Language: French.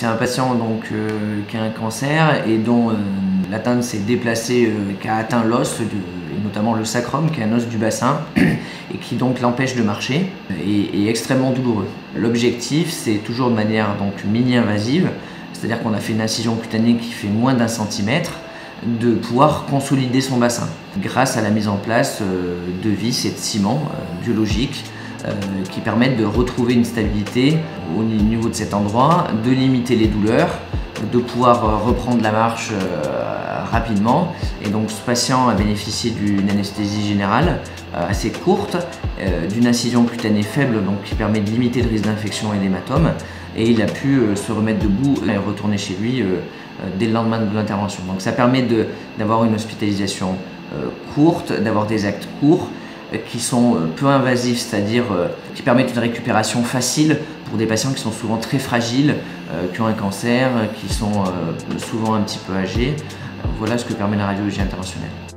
C'est un patient donc, qui a un cancer et dont l'atteinte s'est déplacée, qui a atteint l'os, et notamment le sacrum, qui est un os du bassin, et qui donc l'empêche de marcher et est extrêmement douloureux. L'objectif, c'est toujours de manière donc mini-invasive, c'est-à-dire qu'on a fait une incision cutanée qui fait moins d'1 centimètre, de pouvoir consolider son bassin grâce à la mise en place de vis et de ciment biologiques qui permettent de retrouver une stabilité au niveau de cet endroit, de limiter les douleurs, de pouvoir reprendre la marche rapidement. Et donc ce patient a bénéficié d'une anesthésie générale assez courte, d'une incision cutanée faible donc qui permet de limiter le risque d'infection et d'hématome, et il a pu se remettre debout et retourner chez lui dès le lendemain de l'intervention. Donc ça permet d'avoir une hospitalisation courte, d'avoir des actes courts qui sont peu invasifs, c'est-à-dire qui permettent une récupération facile pour des patients qui sont souvent très fragiles, qui ont un cancer, qui sont souvent un petit peu âgés. Voilà ce que permet la radiologie interventionnelle.